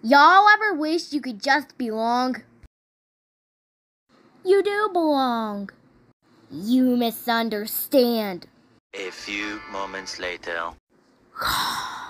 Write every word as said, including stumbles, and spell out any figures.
Y'all ever wish you could just belong? You do belong. You misunderstand. A few moments later.